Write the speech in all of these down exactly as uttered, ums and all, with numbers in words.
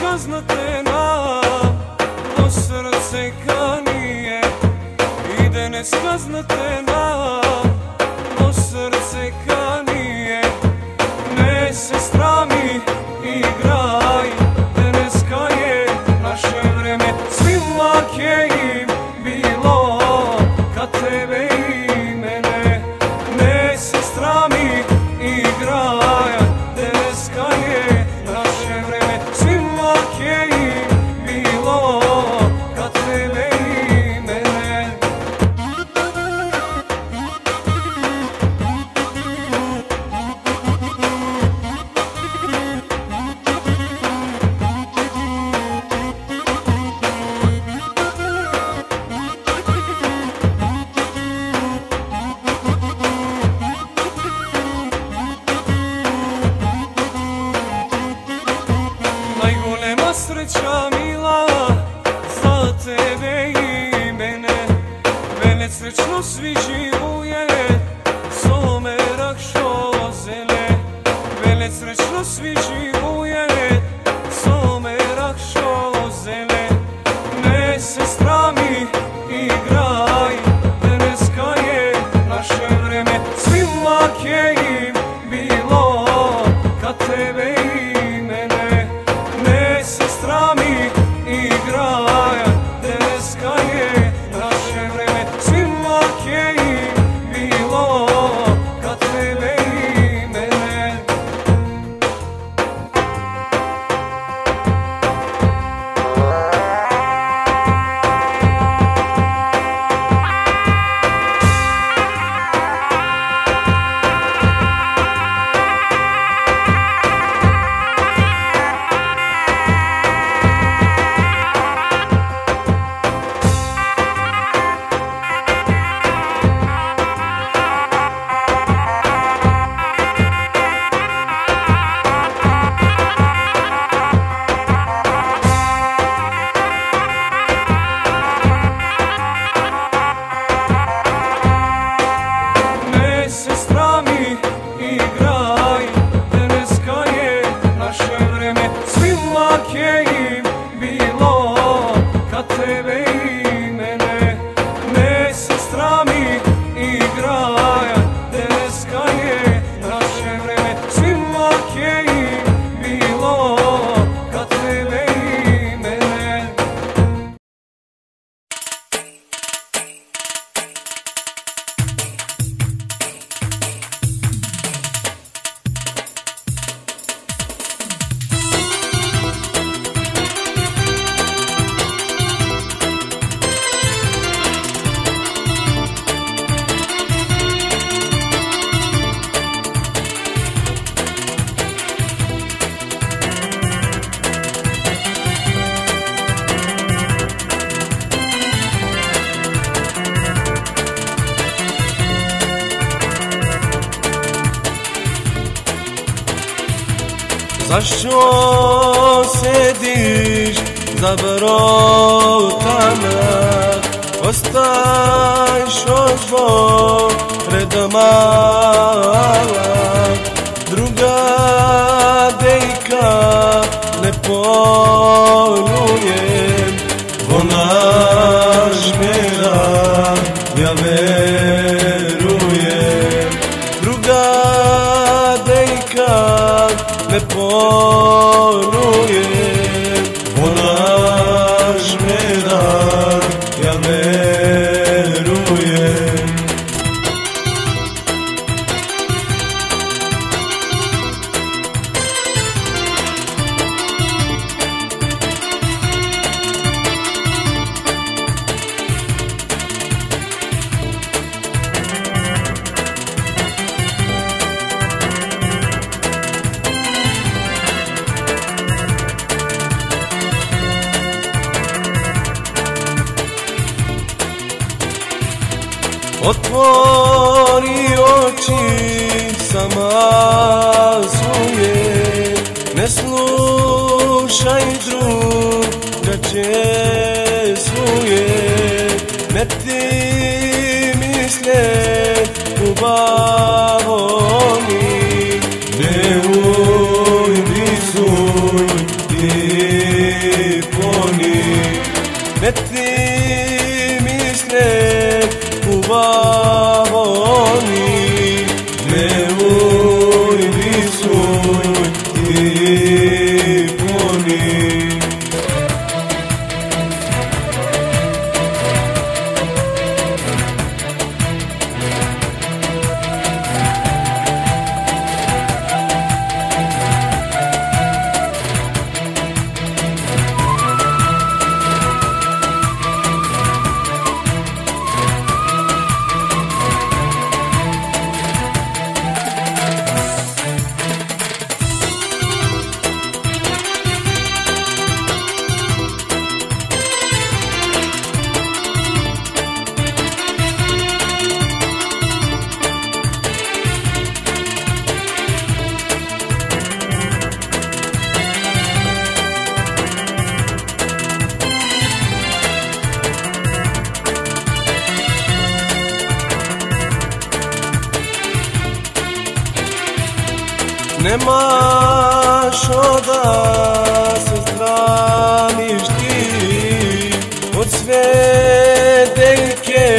nespoznate nam, to srce kanije. Ide nespoznate nam, to srce kanije. Ne sestra mi igraj, deneska je naše vreme. Svima je im bilo kad tebe i mene. Ne sestra mi igraj, deneska je naše vreme. Svima je im bilo kad tebe i mene. Najgolema sreća mila za tebe i mene. Velet srećno svi živuje, somerak što zele. Velet srećno svi živuje, somerak što zele. Ne sestra mi igraj, deneska je naše vreme. Svima je im bilo kad tebe i mene. Ne sestra mi igraj, deneska je naše vreme. Svima je im bilo kad tebe i mene. Ne sestra mi igraj, deneska je naše vreme. Svima je im bilo kad tebe i mene. Ne sestra mi igraj, deneska je naše vreme. Svima je im bilo kad tebe i mene. Zašto sediš za vrotama, ostaješ otvored mala. Druga dejka ne polujem, ona žmjera, ja verujem. Druga dejka ne polujem, ona žmjera, ja verujem. Otvori oči, sama zuje, ne slušaj drugače svuje. Ne ti misle u bavoni, ne ujdi suj ti nemaš oda se straniš ti, od sve dejke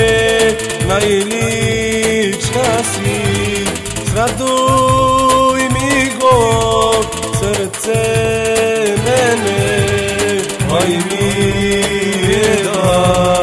najlična si, sraduj mi go srce mene, aj mi je da.